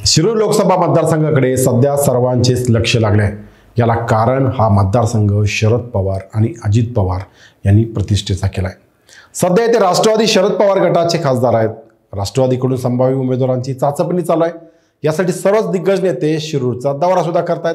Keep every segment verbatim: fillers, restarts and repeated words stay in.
शिरूर लोकसभा मतदारसंघाकडे सध्या सर्वांचेच लक्ष लागले आहे। याला कारण हा मतदारसंघ शरद पवार आणि अजित पवार यांनी प्रतिष्ठेचा केला आहे। सध्या येथे राष्ट्रवादी शरद पवार गटाचे खासदार आहेत। राष्ट्रवादीकडून संभाव्य उमेदवारांची चाचपणी चालू आहे। यासाठी सर्वच दिग्गज नेते शिरूरचा दौरा सुद्धा करतात।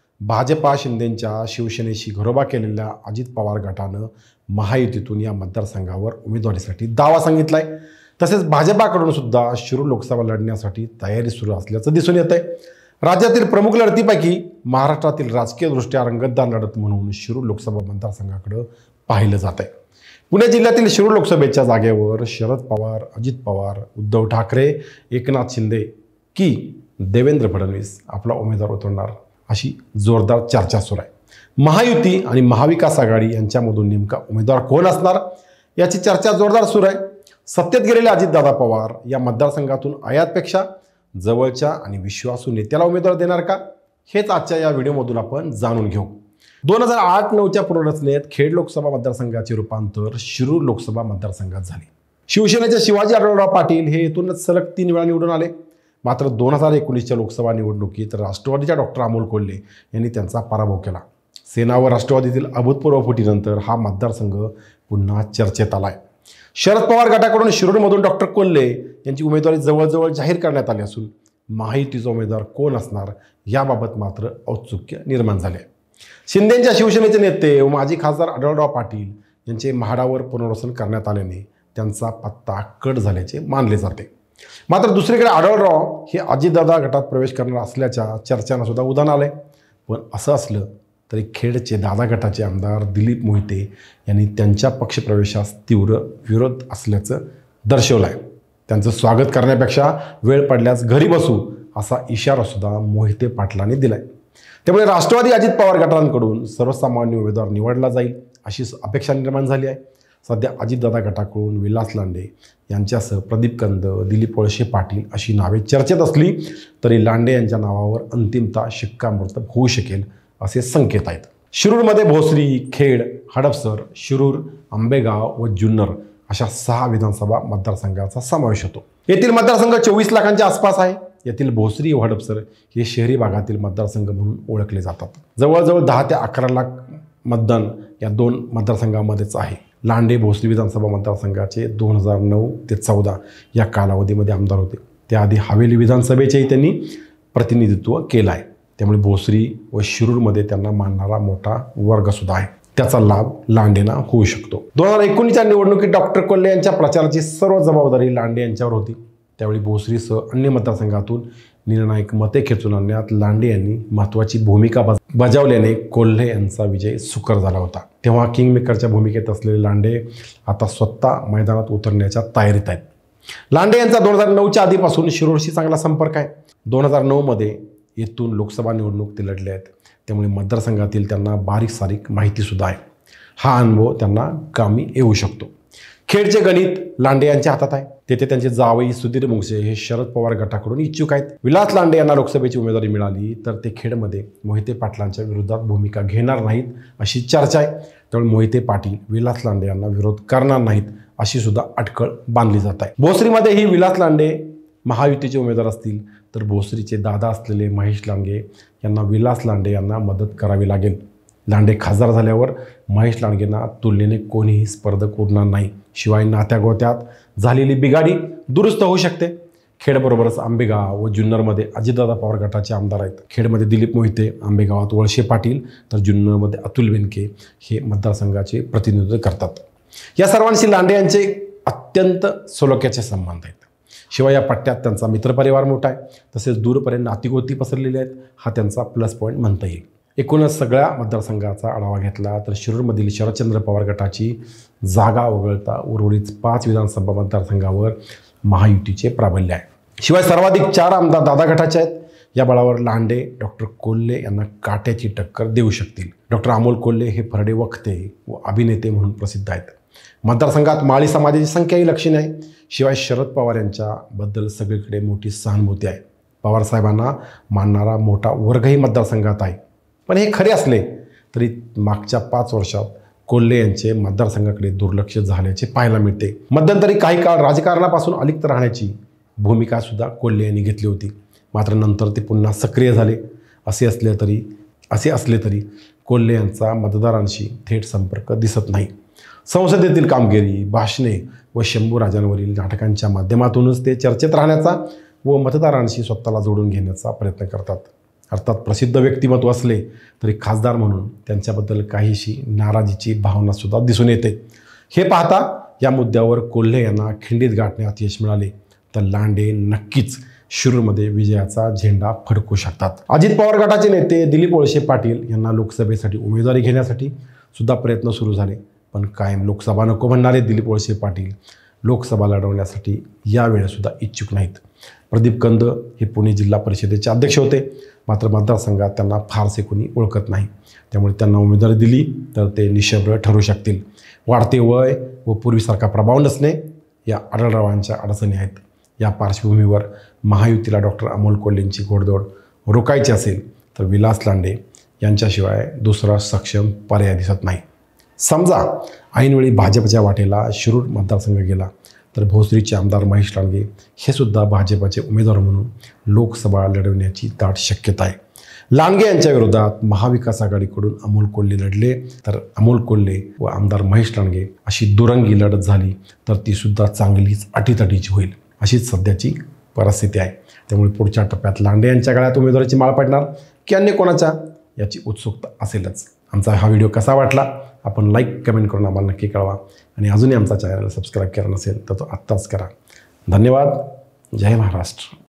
भाजपा शिंदेंच्या शिवसेनेशी घरोबा केलेल्या अजित पवार गटानं महायुतीतून या मतदारसंघावर उमेदवारीसाठी दावा सांगितलाय। तसेच भाजपाकडून सुद्धा शिरूर लोकसभा लढण्यासाठी तयारी सुरू असल्याचं दिसून येत आहे। राज्यातील प्रमुख लढतीपैकी महाराष्ट्रातील राजकीयदृष्ट्या रंगतदार लढत म्हणून शिरूर लोकसभा मतदारसंघाकडे पाहिलं जात आहे। पुणे जिल्ह्यातील शिरूर लोकसभेच्या जागेवर शरद पवार, अजित पवार, उद्धव ठाकरे, एकनाथ शिंदे की देवेंद्र फडणवीस आपला उमेदवार उतरणार अशी जोरदार चर्चा सुरू आहे। महायुती आणि महाविकास आघाडी यांच्यामधून नेमका उमेदवार कोण असणार याची चर्चा जोरदार सुरू आहे। सत्तेत गेलेले अजितदादा पवार या मतदारसंघातून आयातपेक्षा जवळच्या आणि विश्वासू नेत्याला उमेदवार देणार का, हेच आजच्या या व्हिडिओमधून आपण जाणून घेऊ। दोन हजार आठ नऊच्या पुनर्रचनेत खेड लोकसभा मतदारसंघाचे रूपांतर शिरूर लोकसभा मतदारसंघात झाले। शिवसेनेचे शिवाजी आढळराव पाटील हे येथूनच सलग तीन वेळा निवडून आले। मात्र दोन हजार एकोणीसच्या लोकसभा निवडणुकीत राष्ट्रवादीच्या डॉक्टर अमोल कोल्हे यांनी त्यांचा पराभव केला। सेना व राष्ट्रवादीतील अभूतपूर्व फुटीनंतर हा मतदारसंघ पुन्हा चर्चेत आलाय। शरद पवार गटाकडून शिरूरमधून डॉक्टर कोल्हे यांची उमेदवारी जवळजवळ जाहीर करण्यात आली असून महायुतीचा उमेदवार कोण असणार याबाबत मात्र औत्सुक्य निर्माण झाले। शिंदेंच्या शिवसेनेचे नेते व माजी खासदार आढळराव पाटील यांचे म्हाडावर पुनर्वसन करण्यात आल्याने त्यांचा पत्ता कट झाल्याचे मानले जाते। मात्र दुसरीकडे आढळराव हे अजितदादा गटात प्रवेश करणार असल्याच्या चर्चांना सुद्धा उधाण आले। पण असं असलं तरी खेडचे दादा गटाचे आमदार दिलीप मोहिते यांनी त्यांच्या पक्षप्रवेशास तीव्र विरोध असल्याचं दर्शवलं आहे। त्यांचं स्वागत करण्यापेक्षा वेळ पडल्यास घरी बसू असा इशारा सुद्धा मोहिते पाटलांनी दिलाय। त्यामुळे राष्ट्रवादी अजित पवार गटांकडून सर्वसामान्य उमेदवार निवडला जाईल अशी अपेक्षा निर्माण झाली आहे। सध्या अजितदादा गटाकडून विलास लांडे यांच्यासह प्रदीप कंद, दिलीप वळसे पाटील अशी नावे चर्चेत असली तरी लांडे यांच्या नावावर अंतिमतः शिक्कामोर्तब होऊ शकेल असे संकेत आहेत। शिरूरमध्ये भोसरी, खेड, हडपसर, शिरूर, आंबेगाव व जुन्नर अशा सहा विधानसभा मतदारसंघाचा समावेश होतो। येथील मतदारसंघ चोवीस लाखांच्या आसपास आहे। येथील भोसरी व हडपसर हे शहरी भागातील मतदारसंघ म्हणून ओळखले जातात। जवळजवळ दहा ते अकरा लाख मतदान या दोन मतदारसंघामध्येच आहे। लांडे भोसरी विधानसभा मतदारसंघाचे दोन हजार नऊ ते चौदा या कालावधीमध्ये आमदार होते। त्याआधी हवेली विधानसभेचेही त्यांनी प्रतिनिधित्व केलं आहे। त्यामुळे भोसरी व शिरूरमध्ये त्यांना मानणारा मोठा वर्ग सुद्धा आहे। त्याचा लाभ लांडेंना होऊ शकतो। दोन हजार एकोणीसच्या निवडणुकीत डॉक्टर कोल्हे यांच्या प्रचाराची सर्व जबाबदारी लांडे यांच्यावर होती। त्यावेळी भोसरीसह अन्य मतदारसंघातून निर्णायक मते खेचून आणण्यात लांडे यांनी महत्त्वाची भूमिका बजावल्याने कोल्हे यांचा विजय सुकर झाला होता। तेव्हा किंगमेकरच्या भूमिकेत असलेले लांडे आता स्वतः मैदानात उतरण्याच्या तयारीत आहेत। लांडे यांचा दोन हजार नऊच्या आधीपासून शिरूरशी चांगला संपर्क आहे। दोन हजार नऊमध्ये येथून लोकसभा निवडणूक ते लढले आहेत। त्यामुळे मतदारसंघातील त्यांना बारीक सारीक माहितीसुद्धा आहे। हा अनुभव त्यांना कामी येऊ शकतो। खेडचे गणित लांडे यांच्या हातात आहे। तेथे त्यांचे जावई सुधीर मुंगसे हे शरद पवार गटाकडून इच्छुक आहेत। विलास लांडे यांना लोकसभेची उमेदवारी मिळाली तर ते खेडमध्ये मोहिते पाटलांच्या विरोधात भूमिका घेणार नाहीत अशी चर्चा आहे। त्यामुळे मोहिते पाटील विलास लांडे यांना विरोध करणार नाहीत अशी सुद्धा अटकळ बांधली जात आहे। भोसरीमध्येही विलास लांडे महायुतीचे उमेदवार असतील तर भोसरीचे दादा असलेले महेश लांडे यांना विलास लांडे यांना मदत करावी लागेल। लांडे खासदार झाल्यावर महेश लांडगेंना तुलनेने कोणीही स्पर्धक उरणार नाही। शिवाय नात्यागोत्यात झालेली बिघाडी दुरुस्त होऊ शकते। खेडबरोबरच आंबेगाव व जुन्नरमध्ये अजितदादा पवार गटाचे आमदार आहेत। खेडमध्ये दिलीप मोहिते, आंबेगावात वळसे पाटील तर जुन्नरमध्ये अतुल बेनके हे मतदारसंघाचे प्रतिनिधित्व करतात। या सर्वांशी लांडे यांचे अत्यंत सलोख्याचे संबंध आहेत। शिवाय या पट्ट्यात त्यांचा मित्रपरिवार मोठा आहे। तसेच दूरपर्यंत नातीगोती पसरलेले आहेत। हा त्यांचा प्लस पॉईंट म्हणता येईल। एकूणच सगळ्या मतदारसंघाचा आढावा घेतला तर शिरूरमधील शरदचंद्र पवार गटाची जागा वगळता उर्वरित पाच विधानसभा मतदारसंघावर महायुतीचे प्राबल्य आहे। शिवाय सर्वाधिक चार आमदार दादा गटाचे आहेत। या बळावर लांडे डॉक्टर कोल्हे यांना काट्याची टक्कर देऊ शकतील। डॉक्टर अमोल कोल्हे हे फरडे वक्ते व अभिनेते म्हणून प्रसिद्ध आहेत। मतदारसंघात माळी समाजाची संख्याही लक्षणीय आहे। शिवाय शरद पवार यांच्याबद्दल सगळीकडे मोठी सहानुभूती आहे। पवारसाहेबांना मानणारा मोठा वर्गही मतदारसंघात आहे। पण हे खरे असले तरी मागच्या पाच वर्षात कोल्हे यांचे मतदारसंघाकडे दुर्लक्ष झाल्याचे पाहायला मिळते। मध्यंतरी काही काळ राजकारणापासून अलिप्त राहण्याची भूमिका सुद्धा कोल्हे यांनी घेतली होती। मात्र नंतर ते पुन्हा सक्रिय झाले. असे असले तरी असे असले तरी कोल्हे यांचा मतदारांशी थेट संपर्क दिसत नाही. संसदेतील कामगिरी, भाषणे व शंभूराजांवरील नाटकांच्या माध्यमातूनच ते चर्चेत राहण्याचा व मतदारांशी स्वतःला जोडून घेण्याचा प्रयत्न करतात. अर्थात प्रसिद्ध व्यक्तिमत्व असले तरी खासदार म्हणून त्यांच्याबद्दल काहीशी नाराजीची भावनासुद्धा दिसून येते. हे पाहता या मुद्द्यावर कोल्हे यांना खिंडीत गाठण्यात यश मिळाले तर लांडे नक्कीच शिरूरमध्ये विजयाचा झेंडा फडकू शकतात. अजित पवार गटाचे नेते दिलीप वळसे पाटील यांना लोकसभेसाठी उमेदवारी घेण्यासाठी सुद्धा प्रयत्न सुरू झाले. पण कायम लोकसभा नको म्हणणारे दिलीप वळसे पाटील लोकसभा लढवण्यासाठी यावेळेसुद्धा इच्छुक नाहीत. प्रदीप कंद हे पुणे जिल्हा परिषदेचे अध्यक्ष होते. मात्र मतदारसंघात त्यांना फारसे कोणी ओळखत नाही. त्यामुळे त्यांना उमेदवारी दिली तर ते निशब्द ठरू शकतील. वाढते वय व पूर्वीसारखा प्रभाव नसणे या आढळरावांच्या अडचणी आहेत. या पार्श्वभूमीवर महायुतीला डॉक्टर अमोल कोल्हेंची घोडदौड रोखायची असेल तर विलास लांडे यांच्याशिवाय दुसरा सक्षम पर्याय दिसत नाही. समजा ऐनवेळी भाजपच्या वाटेला शिरूर मतदारसंघ गेला तर भोसरीचे आमदार महेश लांडगे हे सुद्धा भाजपचे उमेदवार म्हणून लोकसभा लढवण्याची दाट शक्यता आहे. लांडगे यांच्या विरोधात महाविकास आघाडीकडून अमोल कोल्हे लढले तर अमोल कोल्हे व आमदार महेश लांडगे अशी दुरंगी लढत झाली तर ती सुद्धा चांगलीच अटीतटीची होईल. अशीच सध्याची परिस्थिती आहे. त्यामुळे पुढच्या टप्प्यात लांडे यांच्या गळ्यात उमेदवाराची माळ पडणार की अन्य कोणाच्या याची उत्सुकता असेलच. आमचा हा व्हिडिओ कसा वाटला आपण लाईक कमेंट करून आम्हाला नक्की कळवा आणि अजूनही आमचा चॅनल सबस्क्राईब केला नसेल तर तो आत्ताच करा. धन्यवाद. जय महाराष्ट्र.